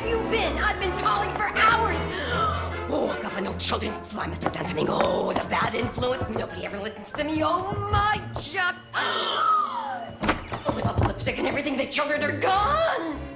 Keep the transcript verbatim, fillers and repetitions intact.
have you been? I've been calling for hours. Oh, I got no children. I must have done something. Oh, the bad influence. Nobody ever listens to me. Oh, my job. Oh, with all the lipstick and everything, the children are gone.